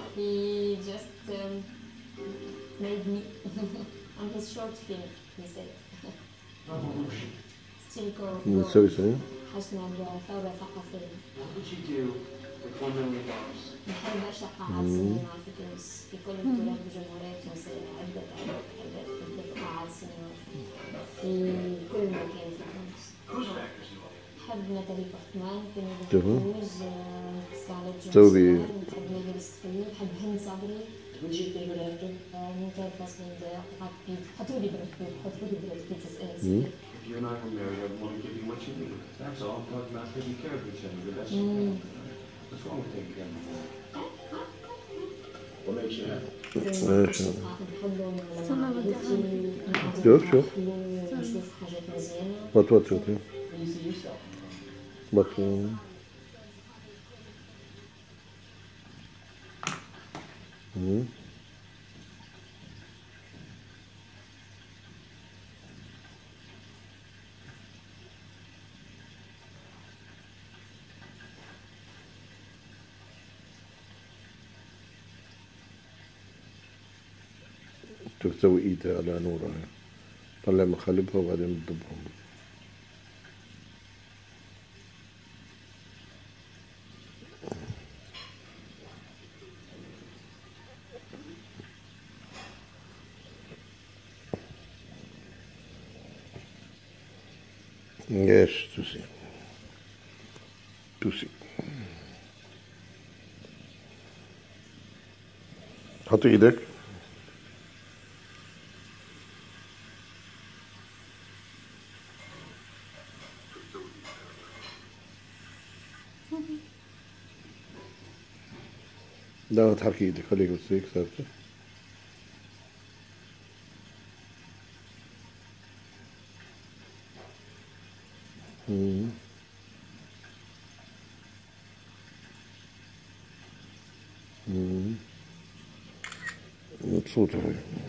He just made me on his short film, he said. Still go. نسوي شيء. حجنا بثورة ثقافية. What would you do with $1 million? نحب نشرح قاعات سينما في تونس في كل البلاد بجمهورية تونسية عدة قاعات سينما في كل مكان في تونس. نحب ناتالي بورتمان، كنوز، سكارليت جونسون، نحب ميغيل ستريب، نحب هند صبري. Who's your favorite actor? ميكال فاسبندر، براد بيت، حطولي براد بيت، حطولي براد بيت If you and I were married, I'd want to give you what you need. That's all. I'm talking about taking care of each other. That's what's wrong with taking care of each other? What makes you happy? شوف what You see yourself. but تسوي ايدها على نورها، طلع مخالبها وبعدين تضبهم. Yes, to see. حط ايدك. لا ما تحركي ايدك، خليك بس هيك ثابتة. مبسوطة هي.